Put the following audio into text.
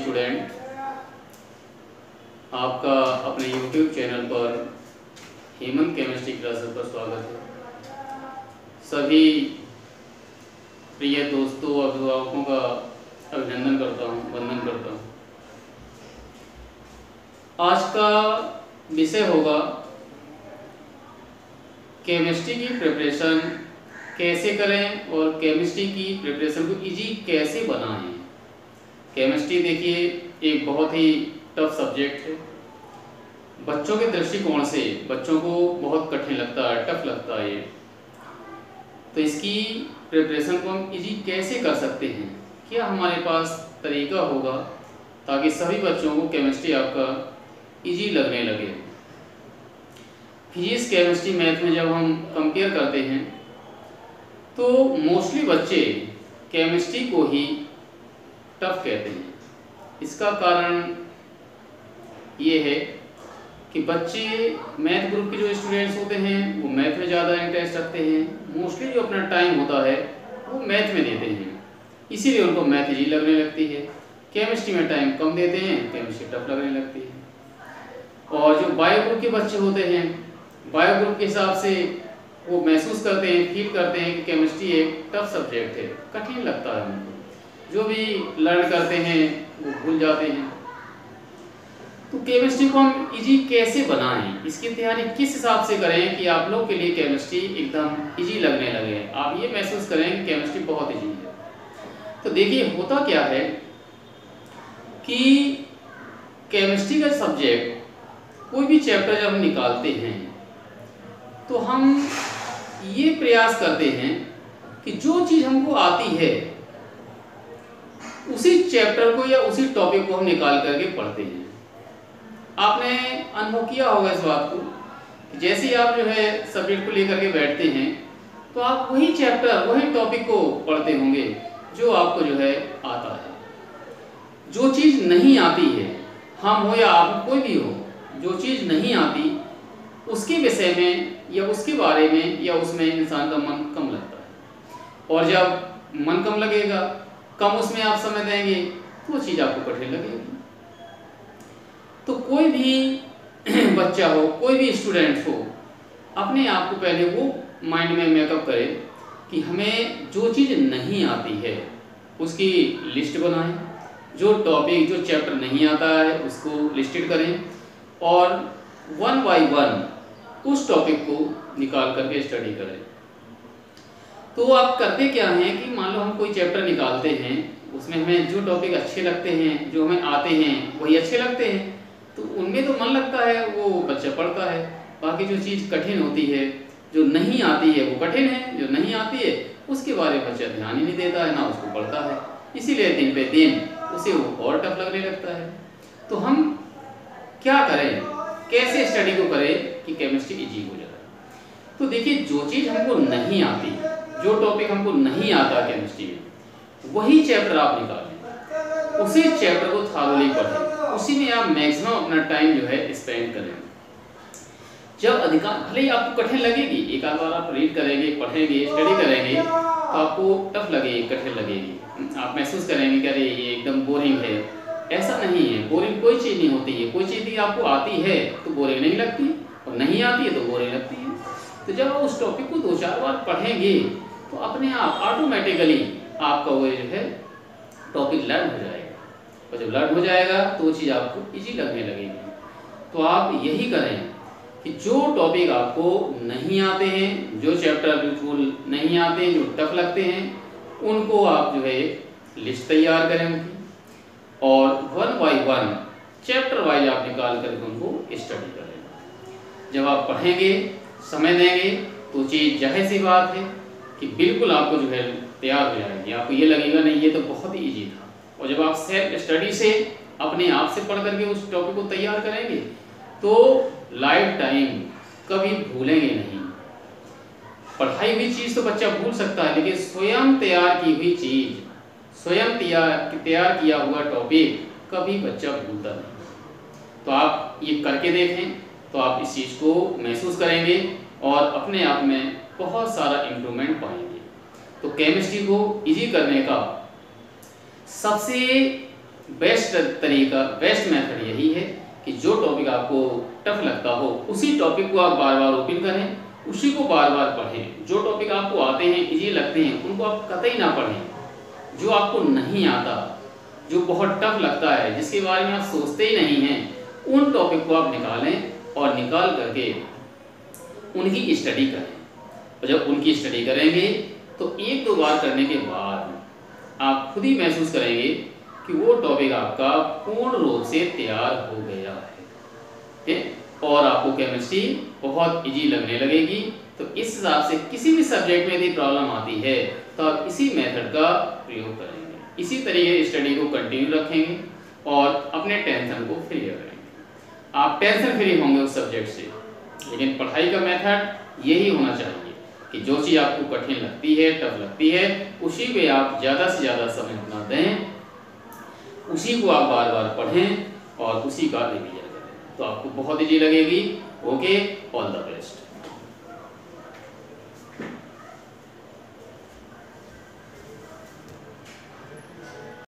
Student, आपका अपने YouTube channel पर हेमंत केमिस्ट्री क्लासेस पर स्वागत है। सभी प्रिय दोस्तों अभिभावकों का अभिनंदन करता हूँ, वंदन करता हूँ। आज का विषय होगा केमिस्ट्री की प्रिपरेशन कैसे करें और केमिस्ट्री की प्रिपरेशन को इजी कैसे बनाएं। केमिस्ट्री देखिए एक बहुत ही टफ सब्जेक्ट है। बच्चों के दृष्टिकोण से बच्चों को बहुत कठिन लगता है, टफ लगता है ये। तो इसकी प्रिपरेशन को हम इजी कैसे कर सकते हैं, क्या हमारे पास तरीका होगा ताकि सभी बच्चों को केमिस्ट्री आपका इजी लगने लगे। फिजिक्स, केमिस्ट्री, मैथ में जब हम कंपेयर करते हैं तो मोस्टली बच्चे केमिस्ट्री को ही टफ कहते हैं। इसका कारण ये है कि बच्चे मैथ ग्रुप के जो स्टूडेंट्स होते हैं वो मैथ में ज़्यादा इंटरेस्ट रखते हैं। मोस्टली जो अपना टाइम होता है वो मैथ में देते हैं, इसीलिए उनको मैथ इजी लगने लगती है। केमिस्ट्री में टाइम कम देते हैं, केमिस्ट्री टफ लगने लगती है। और जो बायो ग्रुप के बच्चे होते हैं, बायो ग्रुप के हिसाब से वो महसूस करते हैं, फील करते हैं कि केमिस्ट्री एक टफ सब्जेक्ट है, कठिन लगता है उनको। जो भी लर्न करते हैं वो भूल जाते हैं। तो केमिस्ट्री को हम इजी कैसे बनाएं, इसकी तैयारी किस हिसाब से करें कि आप लोग के लिए केमिस्ट्री एकदम इजी लगने लगे, आप ये महसूस करें कि केमिस्ट्री बहुत इजी है। तो देखिए होता क्या है कि केमिस्ट्री का सब्जेक्ट कोई भी चैप्टर जब हम निकालते हैं तो हम ये प्रयास करते हैं कि जो चीज़ हमको आती है उसी चैप्टर को या उसी टॉपिक को हम निकाल करके पढ़ते हैं। आपने अनुभव किया होगा इस बात को कि जैसे ही आप जो है सब्जेक्ट को लेकर के बैठते हैं तो आप वही चैप्टर, वही टॉपिक को पढ़ते होंगे जो आपको जो है आता है। जो चीज़ नहीं आती है, हम हो या आप कोई भी हो, जो चीज़ नहीं आती उसके विषय में या उसके बारे में या उसमें इंसान का मन कम लगता है। और जब मन कम लगेगा, कम उसमें आप समय देंगे तो वो चीज़ आपको कठिन लगेगी। तो कोई भी बच्चा हो, कोई भी स्टूडेंट हो, अपने आप को पहले वो माइंड में मेकअप करे कि हमें जो चीज़ नहीं आती है उसकी लिस्ट बनाएं। जो टॉपिक, जो चैप्टर नहीं आता है उसको लिस्टेड करें और वन बाय वन उस टॉपिक को निकाल करके स्टडी करें। तो आप करते क्या हैं कि मान लो हम कोई चैप्टर निकालते हैं, उसमें हमें जो टॉपिक अच्छे लगते हैं, जो हमें आते हैं वही अच्छे लगते हैं, तो उनमें तो मन लगता है, वो बच्चा पढ़ता है। बाकी जो चीज़ कठिन होती है, जो नहीं आती है वो कठिन है, जो नहीं आती है उसके बारे में बच्चा ध्यान ही नहीं देता है, ना उसको पढ़ता है। इसीलिए दिन पे दिन उसे वो और टफ लगने लगता है। तो हम क्या करें, कैसे स्टडी को करें कि केमिस्ट्री इजी हो जाए। तो देखिए जो चीज़ हमको नहीं आती, जो टॉपिक हमको नहीं आता केमिस्ट्री में, वही चैप्टर आप निकालें, उसी चैप्टर को थारोली पढ़ें, उसी में आप मैक्सिमम अपना टाइम जो है स्पेंड करें। जब अधिकांश भले ही आपको कठिन लगेगी, एक आध बार आप रीड करेंगे, पढ़ेंगे, स्टडी करेंगे तो आपको टफ लगेगी, कठिन लगेगी, आप महसूस करेंगे कि अरे ये एकदम बोरिंग है। ऐसा नहीं है, बोरिंग कोई चीज़ नहीं होती है। कोई चीज़ आपको आती है तो बोरिंग नहीं लगती और नहीं आती है तो बोरिंग लगती है। तो जब आप उस टॉपिक को 2-4 बार पढ़ेंगे तो अपने आप ऑटोमेटिकली आपका वो जो है टॉपिक लर्न हो जाएगा। और जब लर्न हो जाएगा तो वो चीज़ आपको इजी लगने लगेगी। तो आप यही करें कि जो टॉपिक आपको नहीं आते हैं, जो चैप्टर बिल्कुल नहीं आते हैं, जो टफ लगते हैं, उनको आप जो है लिस्ट तैयार करें उनकी और one by one chapter wise आप निकाल करके उनको स्टडी करें। जब आप पढ़ेंगे, समय देंगे तो चीज़ जाहिर सी बात है कि बिल्कुल आपको जो है तैयार हो जाएगी। आपको ये लगेगा नहीं ये तो बहुत ही ईजी था। और जब आप सेल्फ स्टडी से अपने आप से पढ़ करके उस टॉपिक को तैयार करेंगे तो लाइफ टाइम कभी भूलेंगे नहीं। पढ़ाई हुई चीज़ तो बच्चा भूल सकता है, लेकिन स्वयं तैयार की हुई चीज़, स्वयं तैयार किया हुआ टॉपिक कभी बच्चा भूलता नहीं। तो आप ये करके देखें तो आप इस चीज़ को महसूस करेंगे और अपने आप में बहुत सारा इम्प्रूवमेंट पाएंगे। तो केमिस्ट्री को इजी करने का सबसे बेस्ट तरीका, बेस्ट मेथड यही है कि जो टॉपिक आपको टफ लगता हो उसी टॉपिक को आप बार बार ओपन करें, उसी को बार बार पढ़ें। जो टॉपिक आपको आते हैं, इजी लगते हैं, उनको आप कतई ना पढ़ें। जो आपको नहीं आता, जो बहुत टफ लगता है, जिसके बारे में आप सोचते ही नहीं हैं, उन टॉपिक को आप निकालें और निकाल करके उनकी स्टडी करें। और जब उनकी स्टडी करेंगे तो एक दो बार करने के बाद आप खुद ही महसूस करेंगे कि वो टॉपिक आपका पूर्ण रूप से तैयार हो गया है, ठीक है, और आपको केमिस्ट्री बहुत इजी लगने लगेगी। तो इस हिसाब से किसी भी सब्जेक्ट में यदि प्रॉब्लम आती है तो आप इसी मेथड का प्रयोग करेंगे, इसी तरीके स्टडी को कंटिन्यू रखेंगे और अपने टेंशन को फ्री करेंगे। आप टेंशन फ्री होंगे उस सब्जेक्ट से। लेकिन पढ़ाई का मेथड यही होना चाहिए कि जो चीज़ आपको कठिन लगती है, टफ लगती है, उसी पे आप ज़्यादा से ज़्यादा समय अपना दें, उसी को आप बार बार पढ़ें और उसी का रिवीजन करें, तो आपको बहुत ईजी लगेगी। Okay, all the best.